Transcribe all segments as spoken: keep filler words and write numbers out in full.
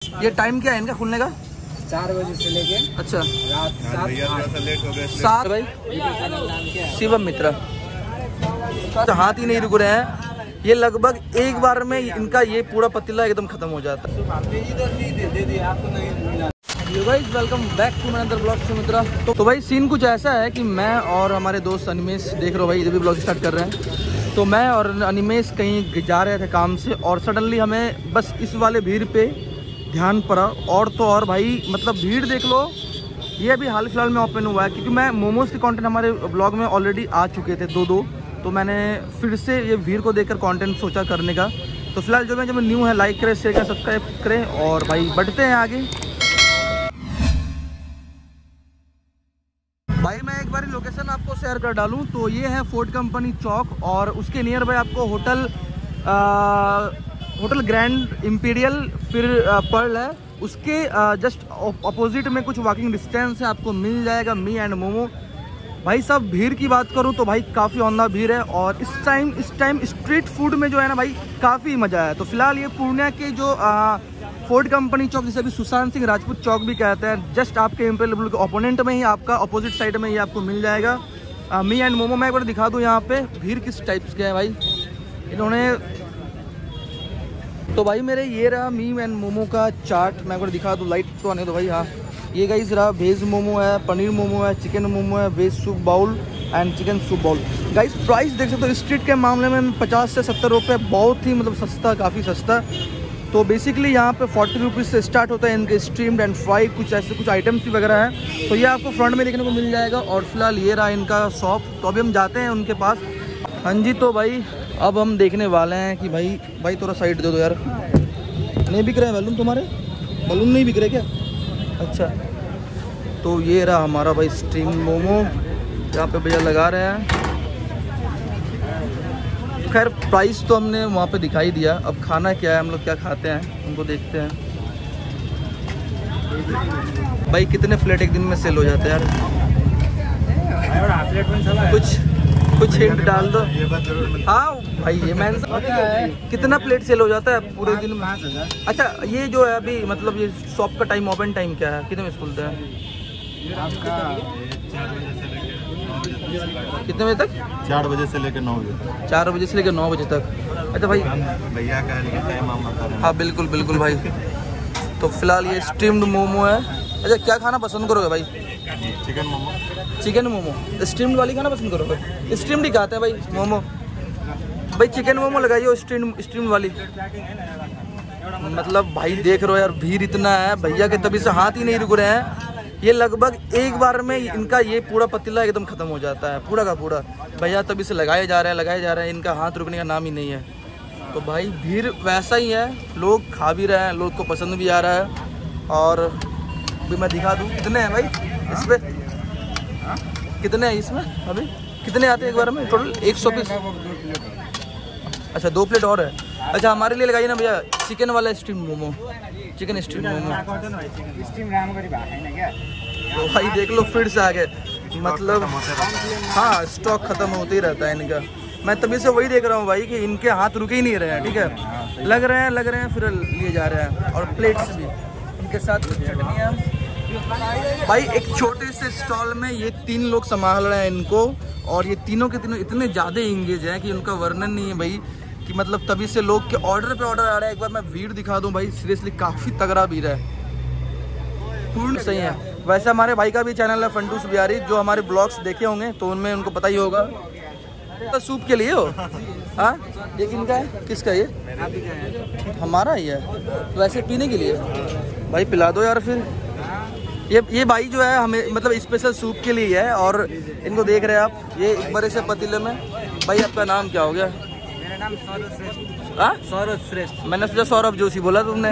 ये टाइम क्या है इनका खुलने का? चार बजे से लेके अच्छा रात सात सात भाई शिवम मित्रा तो हाथ ही नहीं रुक रहे हैं। ये लगभग एक बार में इनका ये पूरा पतीला एकदम खत्म हो जाता है। Welcome back to my another blog मित्रा। तो, तो भाई सीन कुछ ऐसा है कि मैं और हमारे दोस्त अनिमेश देख रहे हो भाई, इधर भी ब्लॉग स्टार्ट कर रहे हैं। तो मैं और अनिमेश कहीं जा रहे थे काम से और सडनली हमें बस इस वाले भीड़ पे ध्यान पड़ा। और तो और भाई मतलब भीड़ देख लो, ये अभी हाल फिलहाल में ओपन हुआ है क्योंकि मैं मोमोज के कंटेंट हमारे ब्लॉग में ऑलरेडी आ चुके थे दो दो, तो मैंने फिर से ये भीड़ को देखकर कंटेंट सोचा करने का। तो फिलहाल जो मैं जब न्यू है लाइक करें, शेयर करें, सब्सक्राइब करें और भाई बढ़ते हैं आगे। भाई मैं एक बार लोकेशन आपको शेयर कर डालूं तो ये है फोर्ट कंपनी चौक और उसके नियर बाय आपको होटल होटल ग्रैंड इम्पीरियल फिर पर्ल है, उसके जस्ट अपोजिट में कुछ वॉकिंग डिस्टेंस है, आपको मिल जाएगा मी एंड मोमो। भाई साहब भीड़ की बात करूं तो भाई काफ़ी औंधा भीड़ है और इस टाइम इस टाइम स्ट्रीट फूड में जो है ना भाई काफ़ी मज़ा आया। तो फिलहाल ये पूर्णिया के जो आ, फोर्ट कंपनी चौक जिसे अभी सुशांत सिंह राजपूत चौक भी कहते हैं, जस्ट आपके इम्पीरियल के ओपोनेंट में ही आपका अपोजिट साइड में ही आपको मिल जाएगा आ, मी एंड मोमो। मैं एक बार दिखा दूँ यहाँ पे भीड़ किस टाइप्स के है भाई इन्होंने। तो भाई मेरे ये रहा मी एंड मोमो का चार्ट, मैं एक बार दिखा दूँ, लाइट तो आने दो भाई। हाँ ये गाइस रहा वेज मोमो है, पनीर मोमो है, चिकन मोमो है, veg soup bowl and chicken soup bowl. Guys price देख सकते हो स्ट्रीट के मामले में पचास से सत्तर रुपये, बहुत ही मतलब सस्ता, काफ़ी सस्ता। तो बेसिकली यहाँ पे फोर्टी रुपीज़ से स्टार्ट होता है इनके स्ट्रीम्ड एंड फ्राई, कुछ ऐसे कुछ आइटम्स भी वगैरह हैं। तो ये आपको फ्रंट में देखने को मिल जाएगा और फिलहाल ये रहा इनका शॉप। तो अभी हम जाते हैं उनके पास। हाँ जी तो भाई अब हम देखने वाले हैं कि भाई भाई थोड़ा साइड दे दो यार, नहीं बिक रहे हैं बैलून तुम्हारे? बैलून नहीं बिक रहे क्या? अच्छा तो ये रहा हमारा भाई स्टीम मोमो, यहाँ पे भैया लगा रहे हैं। खैर प्राइस तो हमने वहाँ पे दिखाई दिया, अब खाना क्या है, हम लोग क्या खाते हैं उनको देखते हैं। भाई कितने प्लेट एक दिन में सेल हो जाते हैं यार? कुछ कुछ हिंट डाल दो। हाँ भाई ये मैंने कितना प्लेट सेल हो जाता है पूरे दिन में? अच्छा ये जो है अभी मतलब ये शॉप का टाइम, ओपन टाइम क्या है, कितने बजे खुलता है आपका? कितने बजे तक? चार बजे से लेकर नौ बजे तक। चार बजे से लेकर नौ बजे तक। अच्छा भाई भैया का टाइम हम बता रहे हैं। हाँ बिल्कुल बिल्कुल भाई। तो फिलहाल ये स्टीम्ड मोमो है। अच्छा क्या खाना पसंद करोगे भाई? Chicken momo. Chicken momo steamed वाली खाना पसंद करोगे? स्टीम्ड ही खाते हैं भाई मोमो। भाई चिकन मोमो लगाइए स्टीम स्टीम वाली। मतलब भाई देख रहे हो यार भीड़ इतना है, भैया के तभी से हाथ ही नहीं रुक रहे हैं। ये लगभग एक बार में इनका ये पूरा पतीला एकदम खत्म हो जाता है पूरा का पूरा। भैया तभी से लगाए जा रहे हैं लगाए जा रहे हैं, इनका हाथ रुकने का नाम ही नहीं है। तो भाई भीड़ वैसा ही है, लोग खा भी रहे हैं, लोग को पसंद भी आ रहा है। और अभी मैं दिखा दूँ कितने हैं भाई इस पे, कितने हैं इसमें अभी, कितने आते हैं एक बार में टोटल? एक सौ पीस। अच्छा दो प्लेट और है। अच्छा हमारे लिए लगाइए ना भैया चिकन वाला steam momo, chicken steam momo. तो भाई देख लो फिर से आ गए, मतलब हाँ स्टॉक खत्म होते ही रहता है इनका। मैं तभी से वही देख रहा हूँ भाई कि इनके हाथ रुके ही नहीं रहे हैं। ठीक है लग रहे हैं लग रहे हैं फिर लिए जा रहे हैं। और प्लेट्स भी इनके साथ चटनियाँ। भाई एक छोटे से स्टॉल में ये तीन लोग संभाल रहे हैं इनको और ये तीनों के तीनों इतने ज़्यादा इंगेज हैं कि उनका वर्णन नहीं है भाई। कि मतलब तभी से लोग के ऑर्डर पे ऑर्डर आ रहा है। एक बार मैं भीड़ दिखा दूं भाई, सीरियसली काफ़ी तगड़ा भीड़ है, पूर्ण सही है। वैसे हमारे भाई का भी चैनल है फंटूस बिहारी, जो हमारे ब्लॉग्स देखे होंगे तो उनमें उनको पता ही होगा। तो सूप के लिए हो? हाँ ये किनका है, किसका? ये हमारा ही है। वैसे पीने के लिए भाई पिला दो यार फिर। ये ये भाई जो है हमें मतलब स्पेशल सूप के लिए है और इनको देख रहे हैं आप ये एक बड़े से पतीले में। भाई आपका नाम क्या हो गया? मेरा नाम सौरभ श्रेष्ठ। हाँ सौरभ श्रेष्ठ। मैंने सोचा सौरभ जोशी बोला तुमने।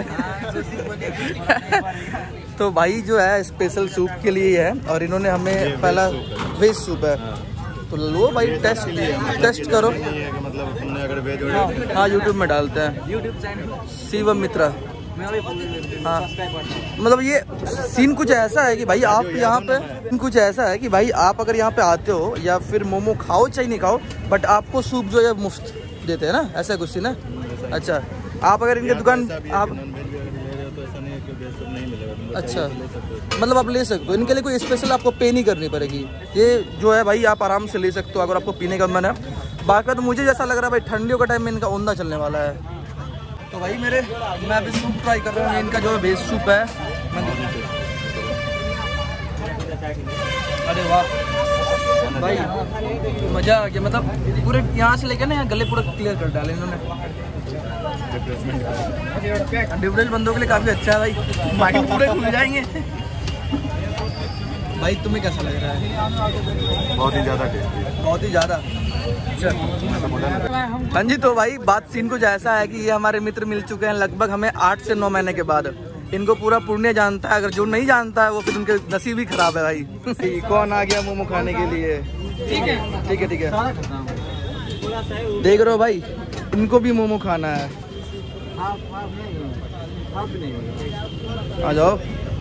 तो भाई जो है स्पेशल सूप के लिए है और इन्होंने हमें पहला वेज सूप है। तो लो भाई टेस्ट टेस्ट करो। मतलब तुमने अगर वेज हाँ हाँ यूट्यूब में डालते हैं, यूट्यूब चैनल शिवम मित्रा। हाँ मतलब ये सीन कुछ ऐसा है कि भाई आप यहाँ पे कुछ ऐसा है कि भाई आप अगर यहाँ पे आते हो या फिर मोमो खाओ चाहे नहीं खाओ, बट आपको सूप जो है मुफ्त देते हैं ना, ऐसा कुछ सीन है। अच्छा आप अगर इनके दुकान आप के बेस सब नहीं मिलेगा तुमको, अच्छा, चाहिए तो ले सकते हो। मतलब आप ले सकते हो, इनके लिए कोई स्पेशल आपको पे नहीं करनी पड़ेगी। ये जो है भाई आप आराम से ले सकते हो अगर आपको पीने का मन है। बाकी तो मुझे जैसा लग रहा है भाई ठंडियों का टाइम में इनका ओंधा चलने वाला है। तो भाई मेरे मैं अभी सूप ट्राई कर रहा हूँ, इनका जो बेस सूप है। अरे वाह भाई मज़ा आ गया, मतलब पूरे यहाँ से लेकर ना यहाँ गले पूरा क्लियर कर डाले इन्होंने। डिफरेंट बंदों के लिए काफ़ी अच्छा है भाई, माइंड पूरे खुल जाएंगे। भाई तुम्हें कैसा लग रहा है? बहुत ही ज़्यादा टेस्टी है, बहुत ही ज़्यादा। हाँ जी, तो भाई बात सीन कुछ ऐसा है कि ये हमारे मित्र मिल चुके हैं लगभग हमें आठ से नौ महीने के बाद। इनको पूरा पूर्णिया जानता है, अगर जो नहीं जानता है वो फिर उनके नसीब ही खराब है भाई। कौन आ गया मोमो खाने के लिए? ठीक है ठीक है ठीक है, देख रहे हो भाई, इनको भी मोमो खाना है। आ जाओ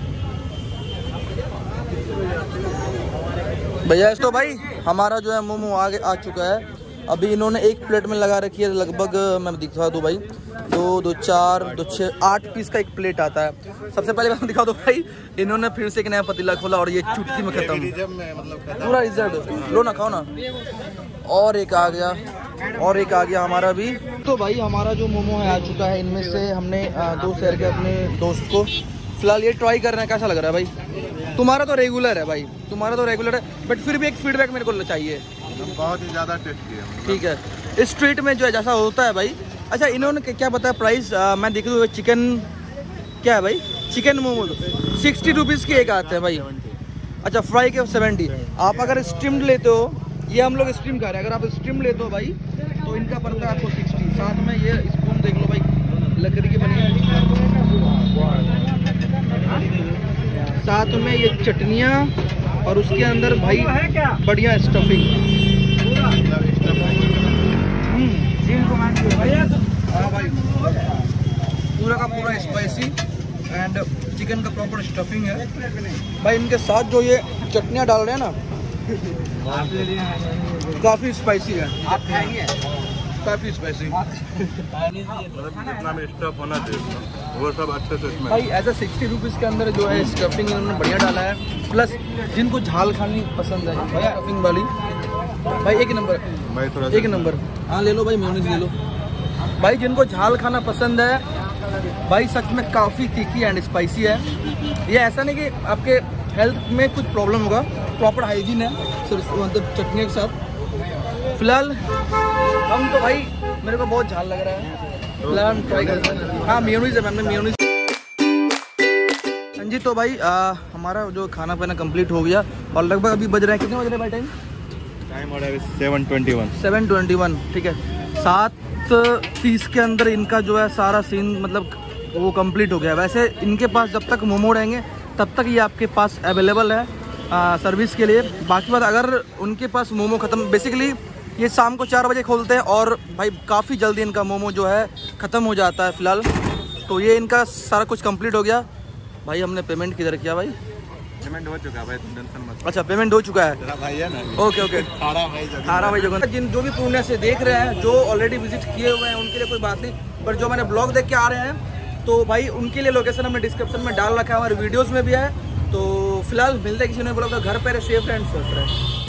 भैया। तो भाई हमारा जो है मोमो आगे आ चुका है। अभी इन्होंने एक प्लेट में लगा रखी है लगभग, मैं दिखा दूँ भाई, दो दो चार दो छः आठ पीस का एक प्लेट आता है। सबसे पहले मैं दिखा दूँ भाई, इन्होंने फिर से एक नया पतीला खोला और ये चुटकी में खत्म, मतलब पूरा रिजल्ट। लो ना, खाओ ना। और एक आ गया, और एक आ गया हमारा भी। तो भाई हमारा जो मोमो है आ चुका है। इनमें से हमने दो शेयर के अपने दोस्त को फिलहाल ये ट्राई कर रहे हैं। कैसा लग रहा है भाई? तुम्हारा तो रेगुलर है भाई, तुम्हारा तो रेगुलर है, बट फिर भी एक फीडबैक मेरे को चाहिए। बहुत ही ज़्यादा टेस्टी है, ठीक है। स्ट्रीट में जो है जैसा होता है भाई। अच्छा, इन्होंने क्या बताया प्राइस? मैं देख लूँ, चिकन क्या है भाई? चिकन मोमो सिक्सटी रुपीज़ के एक आते हैं भाई। अच्छा, फ्राई के सेवेंटी। आप अगर स्टीम्ड लेते हो, ये हम लोग स्टीम खा रहे हैं, अगर आप स्टीम लेते हो भाई तो इनका पड़ता है आपको सिक्सटी। साथ में ये स्पून देख लो भाई, लकड़ी की बनी है। साथ में ये चटनियाँ और उसके अंदर भाई बढ़िया स्टफिंग। हाँ भाई, पूरा का पूरा स्पाइसी एंड चिकन का प्रॉपर स्टफिंग है भाई। इनके साथ जो ये चटनियाँ डाल रहे हैं ना, काफ़ी स्पाइसी है। आप खाएंगे? काफ़ी स्पाइसी, जितना भी स्टफ होना चाहिए वो सब अच्छे से इसमें भाई। ऐसा सिक्सटी रुपीज़ के अंदर जो है स्टफिंग इन्होंने बढ़िया डाला है। प्लस जिनको झाल खानी पसंद है भाई, स्टफिंग वाली भाई एक नंबर, भाई थोड़ा एक नंबर। हाँ ले लो भाई, मेयोनीज ले लो भाई। जिनको झाल खाना पसंद है भाई, सच में काफ़ी तीखी एंड स्पाइसी है। ये ऐसा नहीं कि आपके हेल्थ में कुछ प्रॉब्लम होगा, प्रॉपर हाइजीन है सिर्फ, मतलब चटनी के साथ। फिलहाल हम तो भाई, मेरे को बहुत झाल लग रहा है, फिलहाल हम ट्राई करते हैं। हाँ मेयोनीज है मैम, मेयोनीज। हाँ जी, तो भाई आ, हमारा जो खाना पीना कंप्लीट हो गया और लगभग अभी बज रहे हैं, कितने बज रहे हैं भाई टाइम? टाइम हो रहा है seven twenty one. Seven twenty one, ठीक है। सात तीस के अंदर इनका जो है सारा सीन मतलब वो कंप्लीट हो गया। वैसे इनके पास जब तक मोमो रहेंगे तब तक ये आपके पास अवेलेबल है आ, सर्विस के लिए। बाकी बात अगर उनके पास मोमो ख़त्म, बेसिकली ये शाम को चार बजे खोलते हैं और भाई काफ़ी जल्दी इनका मोमो जो है ख़त्म हो जाता है फ़िलहाल। तो ये इनका सारा कुछ कंप्लीट हो गया भाई। हमने पेमेंट किधर किया भाई? पेमेंट हो चुका है भाई, तुम टेंशन मत। अच्छा, पेमेंट हो चुका है। तेरा भाई है ना? Okay okay. खारा भाई जगह, खारा भाई जगह। जिन जो भी पूर्णिया से देख रहे हैं, जो ऑलरेडी विजिट किए हुए हैं उनके लिए कोई बात नहीं, पर जो मैंने ब्लॉग देख के आ रहे हैं तो भाई उनके लिए लोकेशन हमने डिस्क्रिप्शन में डाल रखा है, हमारे वीडियोज़ में भी है। तो फिलहाल मिलते हैं किसी नए ब्लॉग का। घर पे रहे, सेफ रहे एंड स्वस्थ रहे।